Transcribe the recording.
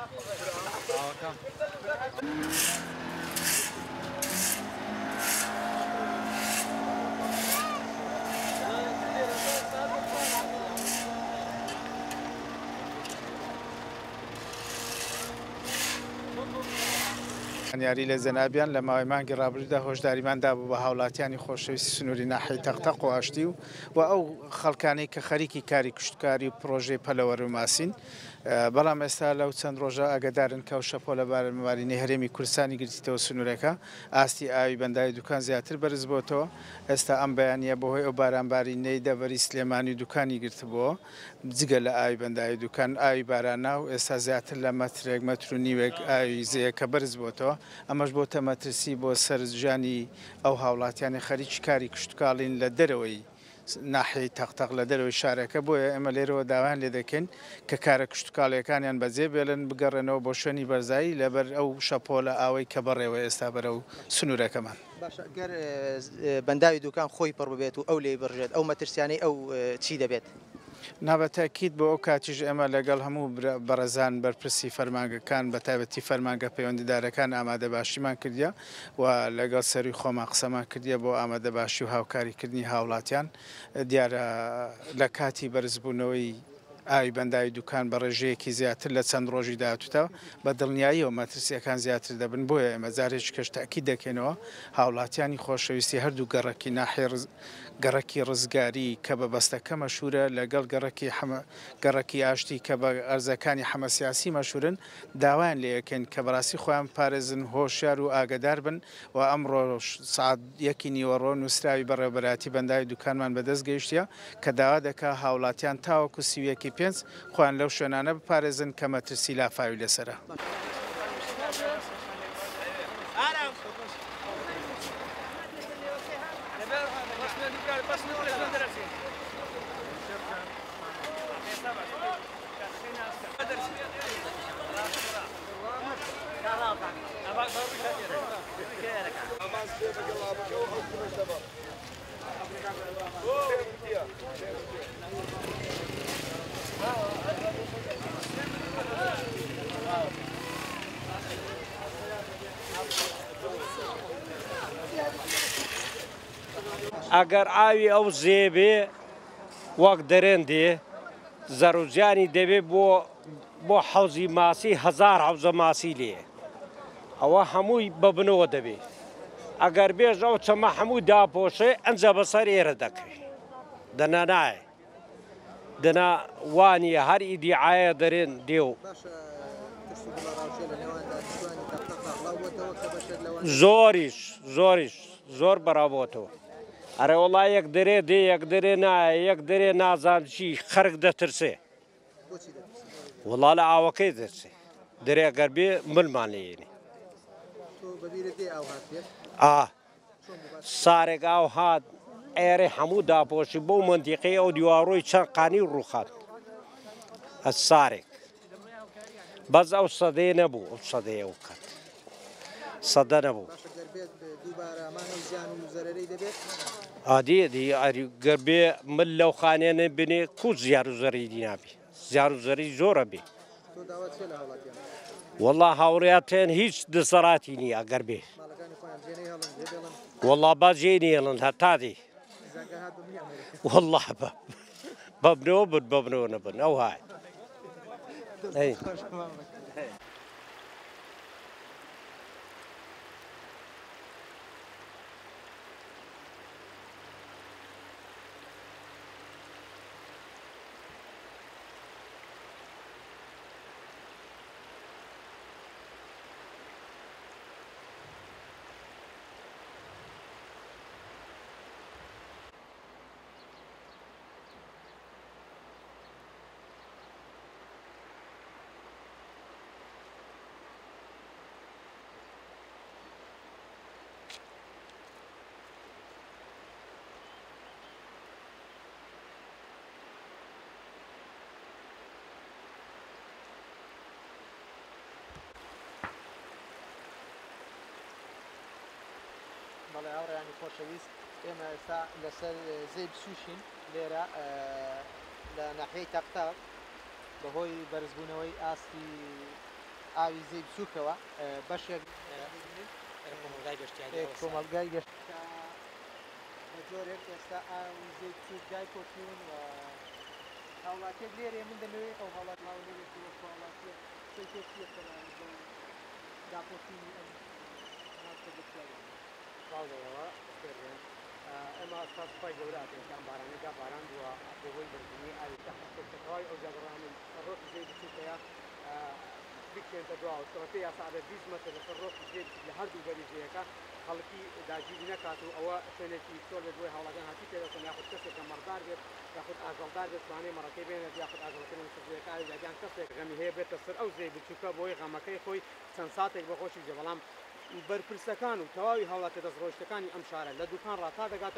یاری لە زەنابیان لە ماوەی مانگی ڕابردوودا هۆشداریماندا بوو بە هاوڵاتیانی خۆشەویستی سنووری ناحیەی تەختەق و ئاشتی و ئەو خەڵکانەی کە خەریکی کاری کوشتکاری و پرۆژەی پەلەوەر و ماسین بەڵام ئێستا لەو چەند ڕۆژە ئاگدارن کە و شەپۆ لە بارمەوارینەی هەرێمی کوردستانی گرتیتەوە سنوورەکە ئاستی ئاوی بەنداوی دوکان زیاتر بەرز بۆتەوە ئێستا ئەم بەیانە بەهۆی ئەو بارانبارینەی دەڤەری سلێمانی دوکانی گرتبووە جگە لە ئاوی بەنداوی دوکان ئاوی باراننا و ئێستا زیاتر لە مەترێک مەتر و نیوێک ئاوی زەیەکە بەرز بۆتەوە ئەمەش بۆ تەمەترسی بۆ سەرژانی ئەو هاوڵاتیانی خەریکی کاری کوشتکاڵین لە دەرەوەی ناحیەی تەختەق لە دەرەوەی شارەکە بۆیە ئێمە لێرەوە داوایان لێ دەکەین کە کارە کوشتکاڵیەکانیان بەجێ بێڵن بگەڕێنەوە بۆ شوێنی بەرزایی لەبەر ئەو شەپۆلە ئاوەی کە بەڕێوە ئێستا بەرە و سنوورەکەمان گەر بەنداوی دوکان خۆی پڕ ببێت و ئەو لێ بڕژێت ئەو مەترسیانەی ئەو چی دەبێت؟ نابەتاکیت بۆ ئەو کاتیژ ئێمە لەگەڵ هەموو بەڕێزان بەرپرسی فەرمانگەکان بە تایبەتی فەرمانگە پەیوەندیدارەکان ئامادە باشیمان کردیا و لەگەڵ سەروی خۆمان قسەمان کردیە بۆ ئامادە باشی و هاوکاریکردنی هاوڵاتیان دیارە لە کاتی بەرزبوونەوەی ئاوی بەنداوی دوکان بە ڕێژەیەکی زیاتر لە چەند ڕۆژی داهاتوتەوە بە دڵنیاییەوە مەترسیەکان زیاتر دەبن بۆیە ئێمە جارێک کەشتاکی دەکەینەوە هاوڵاتیانی خۆشەویستی هەردوو گەڕەکی ناحێ گەڕەکی ڕزگاری کە بە بەستەکە مەشهورە لەگەڵ گەڕەکی ئاشتی کە بە ئەرزەکانی حەمەسیاسی مەشهورن داوایان لێ یەکەن کە بەڕاستی خۆیان پارێزن هۆشیار و ئاگدار بن و ئەمڕۆ سعات 1 نیوەڕۆ نووسراوی بەڕێوەبەراتی بەنداوی دوکانمان بەدەست گەیشتە کە داوا دەکا هاوڵاتیان تاوەکو سیویەکی 5 خۆیان لەو شوێنانە بپارێزن کە مەترسی لافاوی لەسرە. ئەگەر ئاوی ئەو زێبێ وەک دەرێن دێ زەرروجیانی دەبێت بۆ حەوزی ماسی 1000 حەوزە ماسی لێ ئەوە هەمووی ببنەوە دەبێت ئەگەر بێژ ئەو چەمە هەموو داپۆشێ ئەنجە بەسەر ئێرە دەکەی دەنا نایە دەنا وانە هەر ئیدیعاە دەرێن دێ و زۆر بەراوبۆتەوە ئەرێ وڵای یەک دەرێ دێ یەک دەرێ نایە یەک دەرێ نازان چی خەرک دەترسێ وڵا لە ئاوەکەی دەرسێ دەرێ ئەگەر بێ ملمان لێنی سارێک ئاو هات ئێرە هەموو داپۆشی بۆ منتیقی ئەو دیواڕۆی چەند قانی ڕووخات ئە سارێک بەس ئەو سەدەیە نەبوو ئەو سەدەیە ئەو کات سەدە نەبوو ئادی گەر بێ مل لەو خانێنە بنێ کو زیار و زەری نابێ زیار و زەری زۆرە بێ وەڵا هاوڕاتیان هیچ دەسەڵاتی نییە ئەگەر بێ وەڵا با جێنێڵن هەتا دێ وەڵا بەبنەوە بن بەبنەوە نەبن ئەو های بەڵێ هاوڕێیانی خۆشەویست ئێمە ئێستا لەسەر زەی بسووشین لێرە لە ناحیەی تەختەق بەهۆی بەرزبوونەوەی ئاستی ئاوی زەی بچووکەوە بەشێک کۆمەلگای گەشت بە جۆرێک ئێستا ئاوی زەی بچووک دای کۆچوون و هاوڵاتیەک لێرێ من دەمەوێت ئەو هاوڵات هاوڵێتی وەڵاتیە داپۆچینی ئەم ناوچە گەشتیاری باڵەوە ئەمە ساسپای گەوراتێکان بارانەکە باران بووە بۆی بردننی ئاویتەوای ئەو جاگەڕانن ڕۆکی زەی بچووکەیە بکێنتە دواوەڕەتی یاساابێت 20 مەتر لەسەر ڕۆکی زێ لە هەردوو بەریزەیەەکە خەڵکی داگیری نەکات و ئەوە شوێنێکی تۆ لە دوای هەوڵەکان هاتی پێدەکەن یاخود کەسێکە مەردار بێت یاخود ئاژەڵدار بێت توانێ مەڕەکەی بێنێت یاخود ئاژەڵکردن سزیەکانی لاگیان کەسێک غەمی هەیە بێتە سەر ئەو زەی بچووکە بۆی غەمەکەی خۆی چەند ساتێک بەخۆشی جێ بەڵام بەرپرسەکان و تەواوی هەوڵاتە دەستڕۆشتەکانی ئەم شارە لە دوکان ڕاتا دەگات